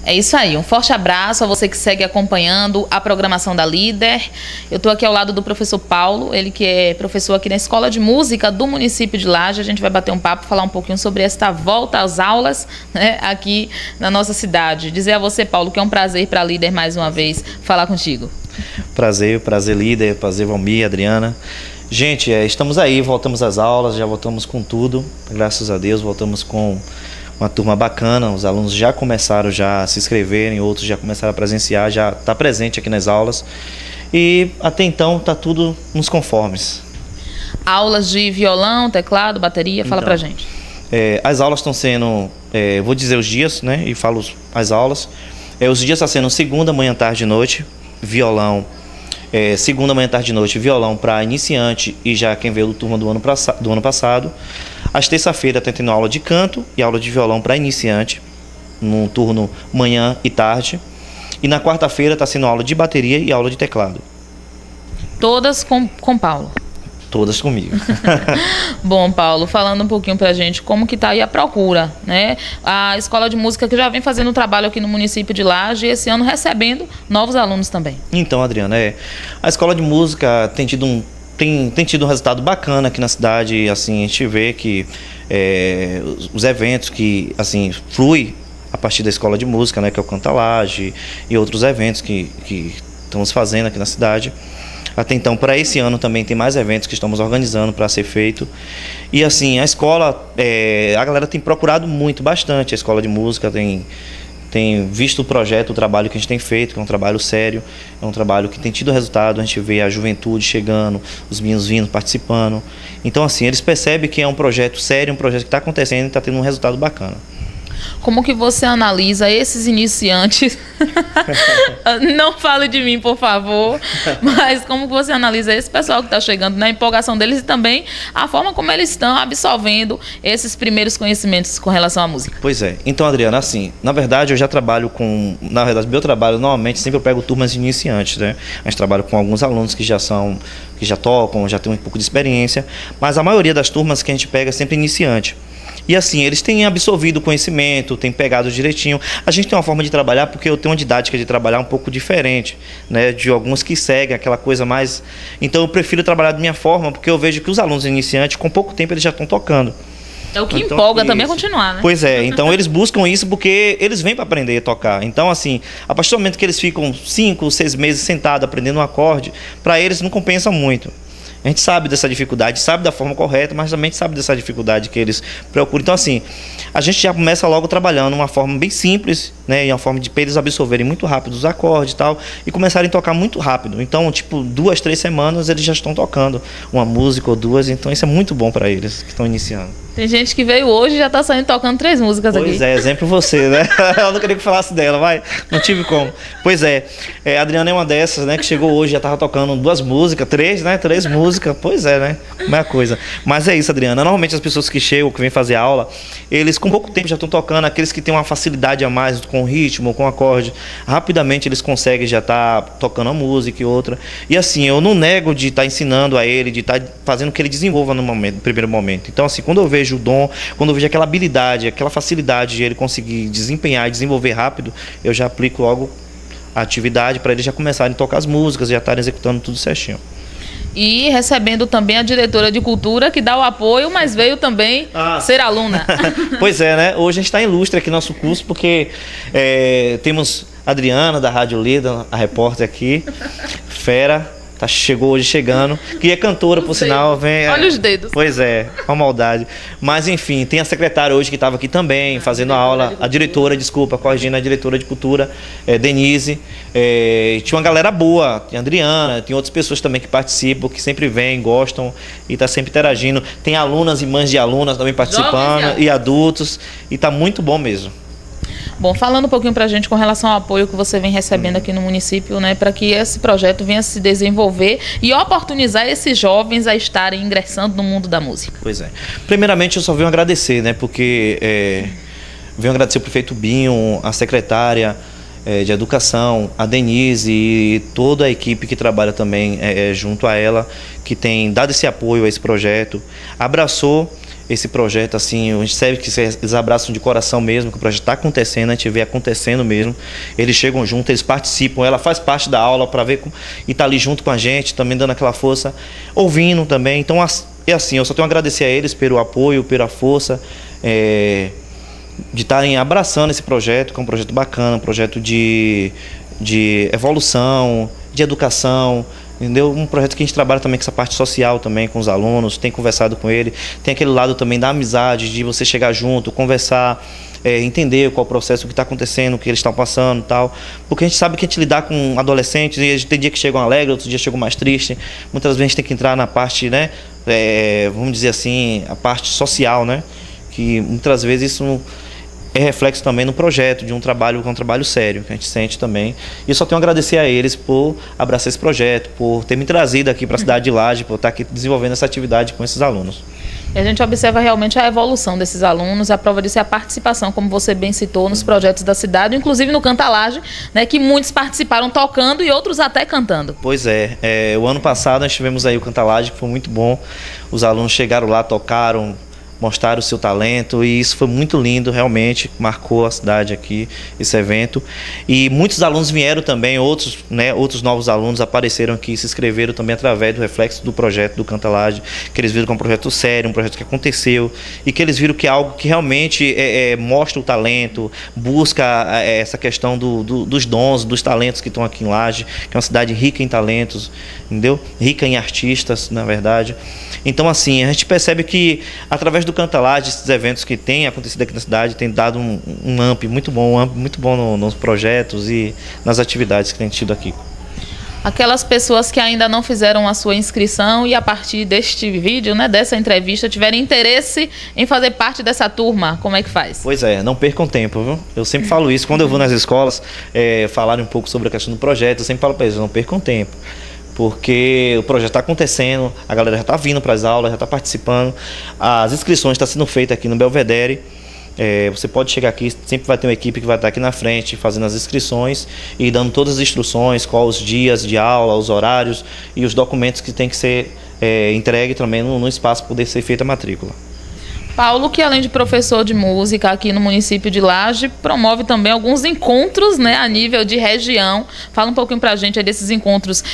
É isso aí, um forte abraço a você que segue acompanhando a programação da Líder. Eu estou aqui ao lado do professor Paulo, ele que é professor aqui na Escola de Música do município de Laje. A gente vai bater um papo, falar um pouquinho sobre esta volta às aulas, né, aqui na nossa cidade. Dizer a você, Paulo, que é um prazer para a Líder mais uma vez falar contigo. Prazer Líder, prazer Valmir, Adriana. Gente, estamos aí, voltamos às aulas, já voltamos com tudo, graças a Deus, voltamos com uma turma bacana, os alunos já começaram já a se inscreverem, outros já começaram a presenciar, já está presente aqui nas aulas e até então está tudo nos conformes. Aulas de violão, teclado, bateria, fala pra gente. As aulas estão sendo, vou dizer os dias, né, e falo as aulas. Os dias estão sendo segunda, manhã, tarde e noite, violão. Segunda, manhã, tarde e noite, violão para iniciante e já quem veio do turma do ano passado. Às terça-feira está tendo aula de canto e aula de violão para iniciante, no turno manhã e tarde. E na quarta-feira está sendo aula de bateria e aula de teclado. Todas com Paulo? Todas comigo. Bom, Paulo, falando um pouquinho pra gente como que tá aí a procura, né? A Escola de Música que já vem fazendo um trabalho aqui no município de Laje e esse ano recebendo novos alunos também. Então, Adriana, a Escola de Música tem tido um resultado bacana aqui na cidade. Assim, a gente vê que os eventos que assim fluem a partir da Escola de Música, né, que é o Canta Laje e outros eventos que estamos fazendo aqui na cidade. Até então, para esse ano também tem mais eventos que estamos organizando para ser feito. E assim, a escola, a galera tem procurado bastante a Escola de Música, tem visto o projeto, o trabalho que a gente tem feito, que é um trabalho sério, é um trabalho que tem tido resultado. A gente vê a juventude chegando, os meninos vindo, participando. Então assim, eles percebem que é um projeto sério, um projeto que está acontecendo e está tendo um resultado bacana. Como que você analisa esses iniciantes? Não fale de mim, por favor. Mas como que você analisa esse pessoal que está chegando, na empolgação deles e também a forma como eles estão absorvendo esses primeiros conhecimentos com relação à música? Pois é. Então, Adriana, assim, na verdade eu já trabalho com... Na verdade, meu trabalho, normalmente, sempre eu pego turmas de iniciantes, né? A gente trabalha com alguns alunos que já tocam, já têm um pouco de experiência. Mas a maioria das turmas que a gente pega é sempre iniciante. E assim, eles têm absorvido o conhecimento, têm pegado direitinho. A gente tem uma forma de trabalhar, porque eu tenho uma didática de trabalhar um pouco diferente, né, de alguns que seguem aquela coisa mais... Então eu prefiro trabalhar da minha forma, porque eu vejo que os alunos iniciantes, com pouco tempo, eles já estão tocando. É o que então, empolga também a continuar, né? Pois é, então eles buscam isso porque eles vêm para aprender a tocar. Então assim, a partir do momento que eles ficam 5, 6 meses sentados aprendendo um acorde, para eles não compensa muito. A gente sabe dessa dificuldade, sabe da forma correta, mas também sabe dessa dificuldade que eles procuram. Então, assim, a gente já começa logo trabalhando uma forma bem simples, né? E uma forma de eles absorverem muito rápido os acordes e tal, e começarem a tocar muito rápido. Então, tipo, 2, 3 semanas eles já estão tocando uma música ou duas. Então, isso é muito bom para eles que estão iniciando. Tem gente que veio hoje e já está saindo tocando 3 músicas aqui. Pois é, exemplo você, né? Eu não queria que falasse dela, vai. Não tive como. Pois é, a Adriana é uma dessas, né? Que chegou hoje, já estava tocando 2 músicas, 3, né? 3 músicas. Pois é, né? Como é a coisa. Mas é isso, Adriana. Normalmente as pessoas que chegam, que vêm fazer aula, eles com pouco tempo já estão tocando. Aqueles que têm uma facilidade a mais com ritmo, com acorde, rapidamente eles conseguem já estar tocando a música e outra. E assim, eu não nego de estar ensinando a ele, de estar fazendo que ele desenvolva no primeiro momento. Então assim, quando eu vejo o dom, quando eu vejo aquela habilidade, aquela facilidade de ele conseguir desempenhar e desenvolver rápido, eu já aplico logo a atividade para eles já começarem a tocar as músicas, já estarem executando tudo certinho. E recebendo também a diretora de cultura, que dá o apoio, mas veio também ser aluna. Pois é, né? Hoje a gente está ilustre aqui no nosso curso, porque temos a Adriana, da Rádio Lida, a repórter aqui, fera. Chegou hoje chegando, que é cantora, por sinal. Vem, olha os dedos. Pois é, uma maldade. Mas enfim, tem a secretária hoje que estava aqui também, fazendo a aula, a diretora, desculpa, corrigindo a diretora de cultura, Denise. Tinha uma galera boa, tem a Adriana, tem outras pessoas também que participam, que sempre vêm, gostam e está sempre interagindo. Tem alunas e mães de alunas também participando, e adultos, e está muito bom mesmo. Bom, falando um pouquinho para a gente com relação ao apoio que você vem recebendo aqui no município, né, para que esse projeto venha se desenvolver e oportunizar esses jovens a estarem ingressando no mundo da música. Pois é. Primeiramente, eu só venho agradecer, né, porque venho agradecer o prefeito Binho, a secretária de Educação, a Denise e toda a equipe que trabalha também junto a ela, que tem dado esse apoio a esse projeto, abraçou esse projeto, assim, a gente sabe que eles abraçam de coração mesmo, que o projeto está acontecendo, a gente vê acontecendo mesmo. Eles chegam junto, eles participam, ela faz parte da aula para ver e está ali junto com a gente, também dando aquela força, ouvindo também. Então, é assim, eu só tenho a agradecer a eles pelo apoio, pela força, de estarem abraçando esse projeto, que é um projeto bacana, um projeto de evolução, de educação, entendeu? Um projeto que a gente trabalha também com essa parte social também, com os alunos, tem conversado com ele, tem aquele lado também da amizade, de você chegar junto, conversar, entender qual o processo, o que está acontecendo, o que eles estão passando e tal, porque a gente sabe que a gente lidar com adolescentes, e a gente tem dia que chegam alegres, outros dias chegam mais tristes, muitas vezes a gente tem que entrar na parte, né, vamos dizer assim, a parte social, né, que muitas vezes isso é reflexo também no projeto, de um trabalho que é um trabalho sério, que a gente sente também. E eu só tenho a agradecer a eles por abraçar esse projeto, por ter me trazido aqui para a cidade de Laje, por estar aqui desenvolvendo essa atividade com esses alunos. E a gente observa realmente a evolução desses alunos, a prova disso é a participação, como você bem citou, nos projetos da cidade, inclusive no Canta Laje, né, que muitos participaram tocando e outros até cantando. Pois é, o ano passado nós tivemos aí o Canta Laje, que foi muito bom, os alunos chegaram lá, tocaram, mostraram o seu talento e isso foi muito lindo, realmente marcou a cidade aqui, esse evento. E muitos alunos vieram também, outros novos alunos apareceram aqui, se inscreveram também através do reflexo do projeto do Canta Laje, que eles viram que é um projeto sério, um projeto que aconteceu e que eles viram que é algo que realmente mostra o talento, busca essa questão dos dons, dos talentos que estão aqui em Laje, que é uma cidade rica em talentos, entendeu? Rica em artistas, na verdade. Então, assim, a gente percebe que através do Canta Laje, esses eventos que têm acontecido aqui na cidade, tem dado um up muito bom nos projetos e nas atividades que tem tido aqui. Aquelas pessoas que ainda não fizeram a sua inscrição e a partir deste vídeo, né, dessa entrevista, tiverem interesse em fazer parte dessa turma, como é que faz? Pois é, não percam tempo, viu? Eu sempre falo isso, quando eu vou nas escolas falarem um pouco sobre a questão do projeto, eu sempre falo para eles, não percam tempo. Porque o projeto está acontecendo, a galera já está vindo para as aulas, já está participando, as inscrições estão sendo feitas aqui no Belvedere. Você pode chegar aqui, sempre vai ter uma equipe que vai estar aqui na frente fazendo as inscrições e dando todas as instruções, quais os dias de aula, os horários e os documentos que tem que ser entregue também no espaço para poder ser feita a matrícula. Paulo, que além de professor de música aqui no município de Laje, promove também alguns encontros, né, a nível de região. Fala um pouquinho pra gente aí desses encontros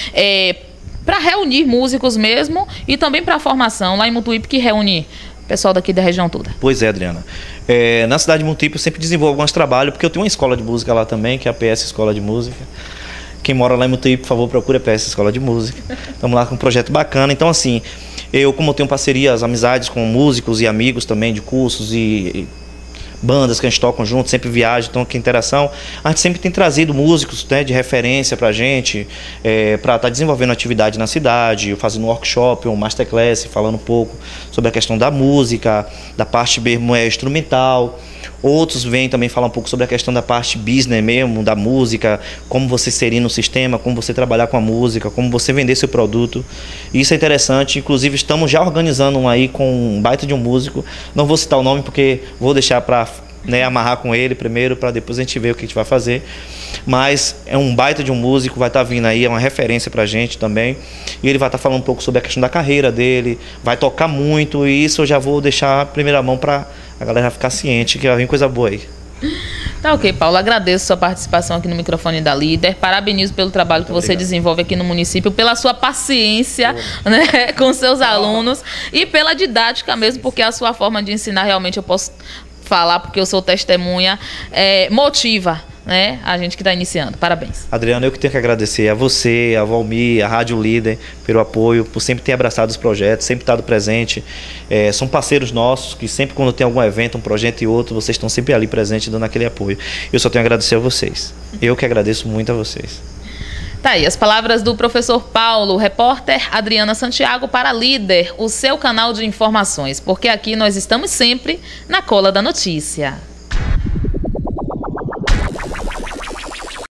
para reunir músicos mesmo e também para a formação lá em Mutuípe, que reúne o pessoal daqui da região toda. Pois é, Adriana. Na cidade de Mutuípe eu sempre desenvolvo alguns trabalhos, porque eu tenho uma escola de música lá também, que é a PS Escola de Música. Quem mora lá em Mutuípe, por favor, procure a PS Escola de Música. Estamos lá com um projeto bacana. Então, assim, como eu tenho parcerias, amizades com músicos e amigos também de cursos e bandas que a gente toca junto, sempre viaja, então que interação, a gente sempre tem trazido músicos, né, de referência pra gente, para estar desenvolvendo atividade na cidade, fazendo um workshop, um masterclass, falando um pouco sobre a questão da música, da parte mesmo instrumental. Outros vêm também falar um pouco sobre a questão da parte business mesmo, da música, como você inserir no sistema, como você trabalhar com a música, como você vender seu produto. Isso é interessante, inclusive estamos já organizando um aí com um baita de um músico, não vou citar o nome porque vou deixar para amarrar com ele primeiro, para depois a gente ver o que a gente vai fazer. Mas é um baita de um músico, vai estar vindo aí, é uma referência pra gente também. E ele vai estar falando um pouco sobre a questão da carreira dele, vai tocar muito, e isso eu já vou deixar a primeira mão para a galera ficar ciente que vai vir coisa boa aí. Tá ok, Paulo. Agradeço sua participação aqui no microfone da Líder. Parabenizo pelo trabalho que você desenvolve aqui no município, pela sua paciência, né, com seus alunos e pela didática mesmo, porque a sua forma de ensinar realmente eu posso falar, porque eu sou testemunha, motiva, né, a gente que está iniciando. Parabéns. Adriana, eu que tenho que agradecer a você, a Valmir, a Rádio Líder, pelo apoio, por sempre ter abraçado os projetos, sempre estado presente. São parceiros nossos, que sempre quando tem algum evento, um projeto e outro, vocês estão sempre ali presentes, dando aquele apoio. Eu só tenho a agradecer a vocês. Eu que agradeço muito a vocês. Tá aí as palavras do professor Paulo, repórter Adriana Santiago para Líder, o seu canal de informações, porque aqui nós estamos sempre na cola da notícia.